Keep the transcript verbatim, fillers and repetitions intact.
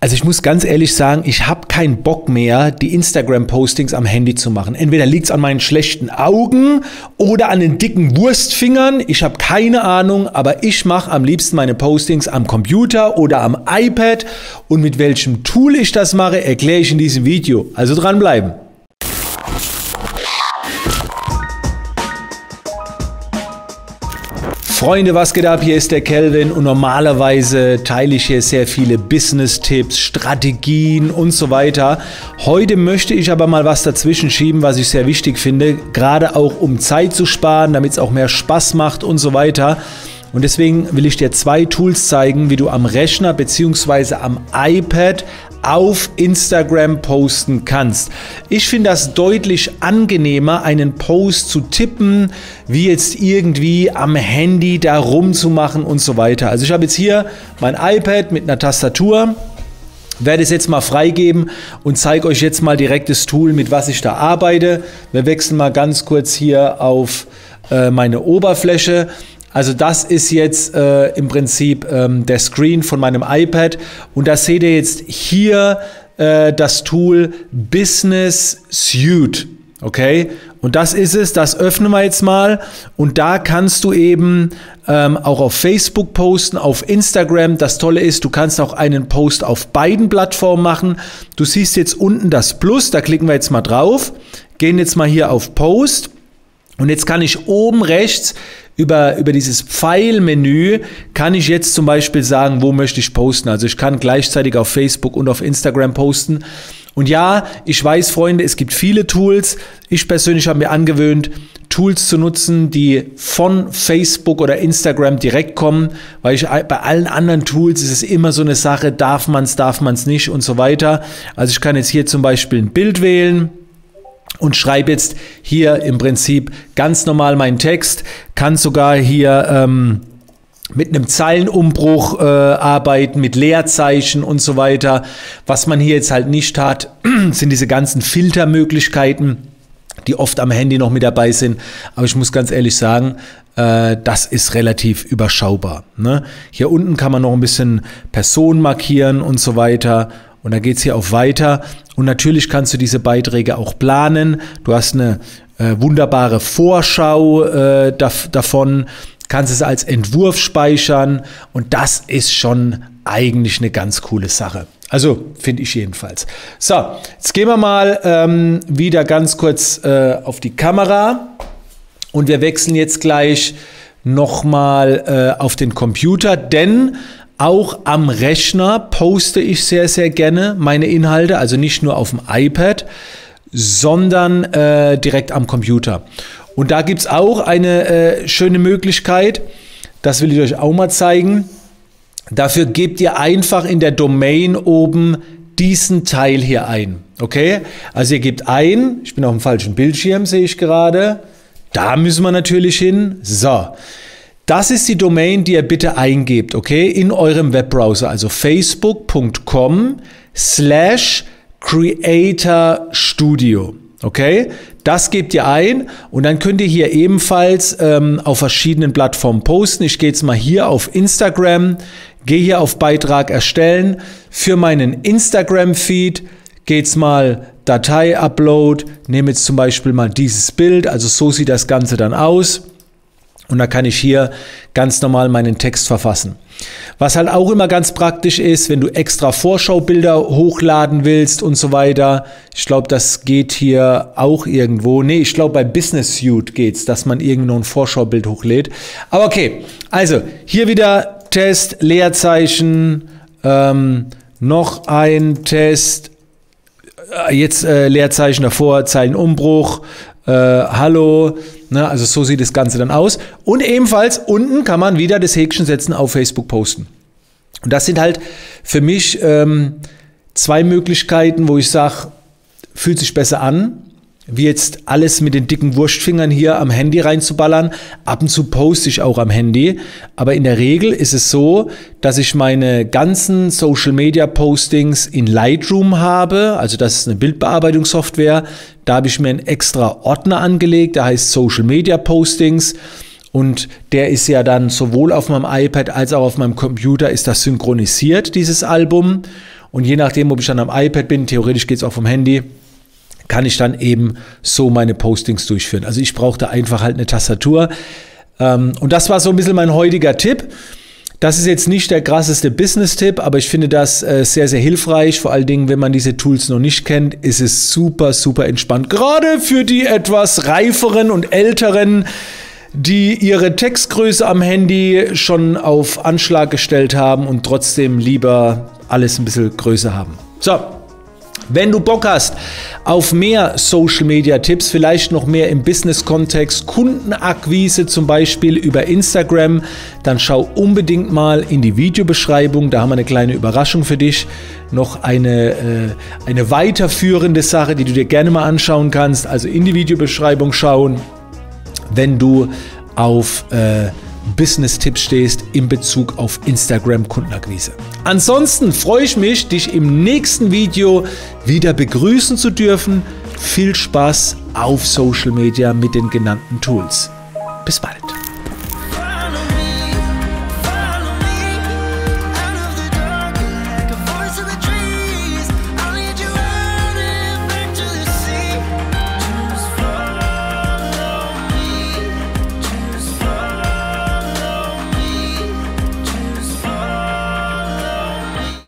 Also ich muss ganz ehrlich sagen, ich habe keinen Bock mehr, die Instagram-Postings am Handy zu machen. Entweder liegt es an meinen schlechten Augen oder an den dicken Wurstfingern. Ich habe keine Ahnung, aber ich mache am liebsten meine Postings am Computer oder am iPad. Und mit welchem Tool ich das mache, erkläre ich in diesem Video. Also dranbleiben. Freunde, was geht ab? Hier ist der Kelvin und normalerweise teile ich hier sehr viele Business-Tipps, Strategien und so weiter. Heute möchte ich aber mal was dazwischen schieben, was ich sehr wichtig finde, gerade auch um Zeit zu sparen, damit es auch mehr Spaß macht und so weiter. Und deswegen will ich dir zwei Tools zeigen, wie du am Rechner bzw. am iPad auf Instagram posten kannst. Ich finde das deutlich angenehmer, einen Post zu tippen, wie jetzt irgendwie am Handy da rumzumachen und so weiter. Also ich habe jetzt hier mein iPad mit einer Tastatur, werde es jetzt mal freigeben und zeige euch jetzt mal direkt das Tool, mit was ich da arbeite. Wir wechseln mal ganz kurz hier auf äh, meine Oberfläche. Also das ist jetzt äh, im Prinzip ähm, der Screen von meinem iPad und da seht ihr jetzt hier äh, das Tool Business Suite, okay? Und das ist es, das öffnen wir jetzt mal und da kannst du eben ähm, auch auf Facebook posten, auf Instagram. Das Tolle ist, du kannst auch einen Post auf beiden Plattformen machen. Du siehst jetzt unten das Plus, da klicken wir jetzt mal drauf, gehen jetzt mal hier auf Post und jetzt kann ich oben rechts Über, über dieses Pfeilmenü kann ich jetzt zum Beispiel sagen, wo möchte ich posten. Also ich kann gleichzeitig auf Facebook und auf Instagram posten. Und ja, ich weiß, Freunde, es gibt viele Tools. Ich persönlich habe mir angewöhnt, Tools zu nutzen, die von Facebook oder Instagram direkt kommen, weil ich bei allen anderen Tools ist es immer so eine Sache, darf man es, darf man es nicht und so weiter. Also ich kann jetzt hier zum Beispiel ein Bild wählen und schreibe jetzt hier im Prinzip ganz normal meinen Text, kann sogar hier ähm, mit einem Zeilenumbruch äh, arbeiten, mit Leerzeichen und so weiter. Was man hier jetzt halt nicht hat, sind diese ganzen Filtermöglichkeiten, die oft am Handy noch mit dabei sind. Aber ich muss ganz ehrlich sagen, äh, das ist relativ überschaubar, ne? Hier unten kann man noch ein bisschen Personen markieren und so weiter. Und dann geht es hier auf Weiter und natürlich kannst du diese Beiträge auch planen. Du hast eine äh, wunderbare Vorschau äh, dav davon, kannst es als Entwurf speichern und das ist schon eigentlich eine ganz coole Sache. Also finde ich jedenfalls. So, jetzt gehen wir mal ähm, wieder ganz kurz äh, auf die Kamera und wir wechseln jetzt gleich nochmal äh, auf den Computer, denn auch am Rechner poste ich sehr, sehr gerne meine Inhalte, also nicht nur auf dem iPad, sondern äh, direkt am Computer. Und da gibt es auch eine äh, schöne Möglichkeit, das will ich euch auch mal zeigen. Dafür gebt ihr einfach in der Domain oben diesen Teil hier ein. Okay? Also ihr gebt ein, ich bin auf dem falschen Bildschirm, sehe ich gerade. Da müssen wir natürlich hin. So. Das ist die Domain, die ihr bitte eingebt, okay, in eurem Webbrowser, also facebook punkt com slash creator studio, okay, das gebt ihr ein und dann könnt ihr hier ebenfalls ähm, auf verschiedenen Plattformen posten. Ich gehe jetzt mal hier auf Instagram, gehe hier auf Beitrag erstellen, für meinen Instagram-Feed geht's mal Datei Upload, nehme jetzt zum Beispiel mal dieses Bild, also so sieht das Ganze dann aus. Und da kann ich hier ganz normal meinen Text verfassen. Was halt auch immer ganz praktisch ist, wenn du extra Vorschaubilder hochladen willst und so weiter. Ich glaube, das geht hier auch irgendwo. Nee, ich glaube, bei Business Suite geht's, dass man irgendwo ein Vorschaubild hochlädt. Aber okay, also hier wieder Test, Leerzeichen, ähm, noch ein Test, jetzt äh, Leerzeichen davor, Zeilenumbruch, äh, Hallo. Ne, also so sieht das Ganze dann aus. Und ebenfalls unten kann man wieder das Häkchen setzen, auf Facebook posten. Und das sind halt für mich ähm, zwei Möglichkeiten, wo ich sage, fühlt sich besser an, wie jetzt alles mit den dicken Wurstfingern hier am Handy reinzuballern. Ab und zu poste ich auch am Handy. Aber in der Regel ist es so, dass ich meine ganzen Social Media Postings in Lightroom habe. Also das ist eine Bildbearbeitungssoftware. Da habe ich mir einen extra Ordner angelegt, der heißt Social Media Postings. Und der ist ja dann sowohl auf meinem iPad als auch auf meinem Computer ist das synchronisiert, dieses Album. Und je nachdem, ob ich dann am iPad bin, theoretisch geht es auch vom Handy, kann ich dann eben so meine Postings durchführen. Also ich brauche da einfach halt eine Tastatur. Und das war so ein bisschen mein heutiger Tipp. Das ist jetzt nicht der krasseste Business-Tipp, aber ich finde das äh, sehr, sehr hilfreich. Vor allen Dingen, wenn man diese Tools noch nicht kennt, ist es super, super entspannt. Gerade für die etwas reiferen und älteren, die ihre Textgröße am Handy schon auf Anschlag gestellt haben und trotzdem lieber alles ein bisschen größer haben. So. Wenn du Bock hast auf mehr Social-Media-Tipps, vielleicht noch mehr im Business-Kontext, Kundenakquise zum Beispiel über Instagram, dann schau unbedingt mal in die Videobeschreibung, da haben wir eine kleine Überraschung für dich, noch eine, äh, eine weiterführende Sache, die du dir gerne mal anschauen kannst, also in die Videobeschreibung schauen, wenn du auf äh, Business-Tipps stehst in Bezug auf Instagram-Kundenakquise. Ansonsten freue ich mich, dich im nächsten Video wieder begrüßen zu dürfen. Viel Spaß auf Social Media mit den genannten Tools. Bis bald.